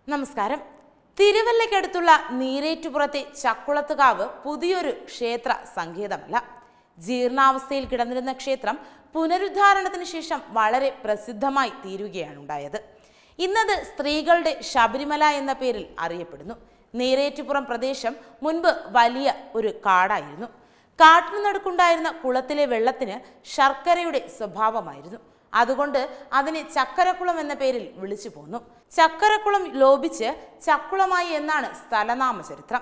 നമസ്കാരം. തിരുവല്ലയ്ക്കടുത്തുള്ള നീരേറ്റുപുറത്തെ ചക്കുളത്തുകാവ് പുതിയൊരു ക്ഷേത്ര സങ്കേതമല്ല. ജീർണാവസ്ഥയിൽ കിടന്നിരുന്ന ക്ഷേത്രം പുനരുദ്ധാരണത്തിന് ശേഷം വളരെ പ്രസിദ്ധമായി തീരുകയാണ് ഉണ്ടായത്. ഇന്നത് സ്ത്രീകളുടെ ശബരിമല എന്ന പേരിൽ അറിയപ്പെടുന്നു. നീരേറ്റുപുറം പ്രദേശം മുൻപ് വലിയ ഒരു കാടായിരുന്നു. കാട്ടിനു നടുക്കുണ്ടായിരുന്ന കുളത്തിലെ വെള്ളത്തിന് ശർക്കരയുടെ സ്വഭാവമായിരുന്നു. അതുകൊണ്ട് അതിനെ ചക്കരക്കുളം എന്ന പേരിൽ വിളിച്ചു പോന്നു. ചക്കരക്കുളം ലോപിച്ച് ചക്കുളമായി എന്നാണ് സ്ഥലനാമ ചരിത്രം.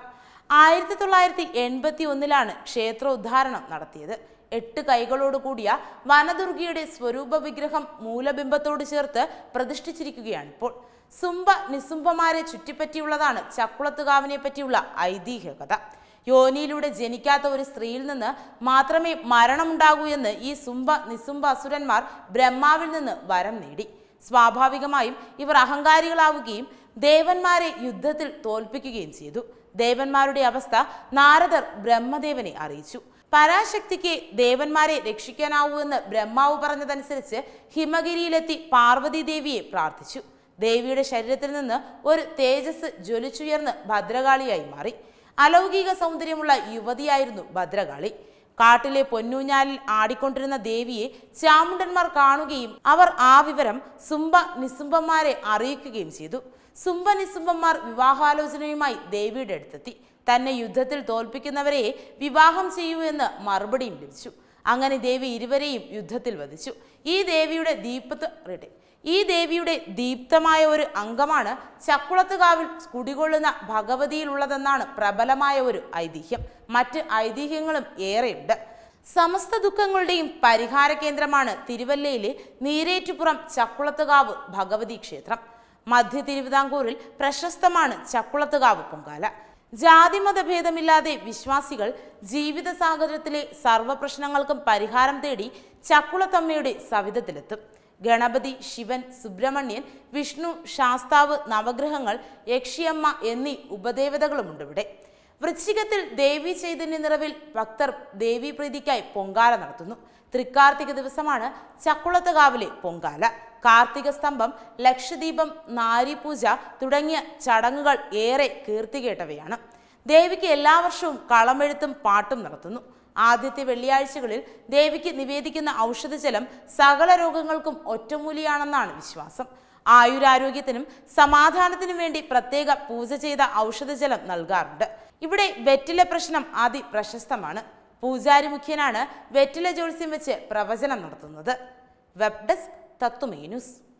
1981 ക്ഷേത്രോദ്ധാരണം നടത്തിയത്. 8 കൈകളോട് കൂടിയ വനദുർഗയുടെ സ്വരൂപ വിഗ്രഹം മൂലബിംബത്തോട് ചേർത്ത് പ്രതിഷ്ഠിച്ചിരിക്കുകയാണിപ്പോൾ. സുംബ നിസുംബമാരെ ചുറ്റിപ്പറ്റിയുള്ളതാണ് ചക്കുളത്തുകാവിനെ പറ്റിയുള്ള ഐതിഹ്യകഥ. യോനിയിലൂടെ ജനിക്കാത്ത ഒരു സ്ത്രീയിൽ നിന്ന് മാത്രമേ മരണമുണ്ടാകൂ എന്ന് ഈ സുംബ നിസുംബ അസുരന്മാർ ബ്രഹ്മാവിൽ നിന്ന് വരം നേടി. സ്വാഭാവികമായും ഇവർ അഹങ്കാരികളാവുകയും ദേവന്മാരെ യുദ്ധത്തിൽ തോൽപ്പിക്കുകയും ചെയ്തു. ദേവന്മാരുടെ അവസ്ഥ നാരദർ ബ്രഹ്മദേവനെ അറിയിച്ചു. പരാശക്തിക്ക് ദേവന്മാരെ രക്ഷിക്കാനാവൂ എന്ന് ബ്രഹ്മാവ് പറഞ്ഞതനുസരിച്ച് ഹിമഗിരിയിലെത്തി പാർവതി ദേവിയെ പ്രാർത്ഥിച്ചു. ദേവിയുടെ ശരീരത്തിൽ നിന്ന് ഒരു തേജസ് ജ്വലിച്ചുയർന്ന് ഭദ്രകാളിയായി മാറി. അലൗകിക സൗന്ദര്യമുള്ള യുവതിയായിരുന്നു ഭദ്രകാളി. കാട്ടിലെ പൊന്നൂഞ്ഞാലിൽ ആടിക്കൊണ്ടിരുന്ന ദേവിയെ ചാമുണ്ടന്മാർ കാണുകയും അവർ ആ വിവരം സുംബ നിസുംബന്മാരെ അറിയിക്കുകയും ചെയ്തു. സുംബ നിസുംബന്മാർ വിവാഹാലോചനയുമായി ദേവിയുടെ അടുത്തെത്തി. തന്നെ യുദ്ധത്തിൽ തോൽപ്പിക്കുന്നവരെ വിവാഹം ചെയ്യൂ എന്ന് മറുപടിയും ലഭിച്ചു. അങ്ങനെ ദേവി ഇരുവരെയും യുദ്ധത്തിൽ വധിച്ചു. ഈ ദേവിയുടെ ദീപ്തമായ ഒരു അംഗമാണ് ചക്കുളത്തുകാവിൽ കുടികൊള്ളുന്ന ഭഗവതിയിലുള്ളതെന്നാണ് പ്രബലമായ ഒരു ഐതിഹ്യം. മറ്റ് ഐതിഹ്യങ്ങളും ഏറെയുണ്ട്. സമസ്ത ദുഃഖങ്ങളുടെയും പരിഹാര കേന്ദ്രമാണ് തിരുവല്ലയിലെ നീരേറ്റുപുറം ചക്കുളത്തുകാവ് ഭഗവതി ക്ഷേത്രം. മധ്യ തിരുവിതാംകൂറിൽ പ്രശസ്തമാണ് ചക്കുളത്തുകാവ് പൊങ്കാല. ജാതിമതഭേദമില്ലാതെ വിശ്വാസികൾ ജീവിത സാഹചര്യത്തിലെ സർവ്വ പ്രശ്നങ്ങൾക്കും പരിഹാരം തേടി ചക്കുളത്തമ്മയുടെ സവിധത്തിലെത്തും. ഗണപതി, ശിവൻ, സുബ്രഹ്മണ്യൻ, വിഷ്ണു, ശാസ്താവ്, നവഗ്രഹങ്ങൾ, യക്ഷിയമ്മ എന്നീ ഉപദേവതകളുമുണ്ട് ഇവിടെ. വൃശ്ചികത്തിൽ ദേവി ചൈതന്യ നിറവിൽ ഭക്തർ ദേവീ പ്രീതിക്കായി പൊങ്കാല നടത്തുന്നു. തൃക്കാർത്തിക ദിവസമാണ് ചക്കുളത്തുകാവിലെ പൊങ്കാല. കാർത്തിക സ്തംഭം, ലക്ഷദീപം, നാരീപൂജ തുടങ്ങിയ ചടങ്ങുകൾ ഏറെ കീർത്തികേട്ടവയാണ്. ദേവിക്ക് എല്ലാ വർഷവും കളമെഴുത്തും പാട്ടും നടത്തുന്നു. ആദ്യത്തെ വെള്ളിയാഴ്ചകളിൽ ദേവിക്ക് നിവേദിക്കുന്ന ഔഷധജലം സകല രോഗങ്ങൾക്കും ഒറ്റമൂലിയാണെന്നാണ് വിശ്വാസം. ആയുരാരോഗ്യത്തിനും സമാധാനത്തിനും വേണ്ടി പ്രത്യേക പൂജ ചെയ്ത ഔഷധജലം നൽകാറുണ്ട്. ഇവിടെ വെറ്റില പ്രശ്നം അതിപ്രശസ്തമാണ്. പൂജാരി മുഖ്യനാണ് വെറ്റില ജ്യോത്സ്യം വെച്ച് പ്രവചനം നടത്തുന്നത്. Web desk Tatwamayi news.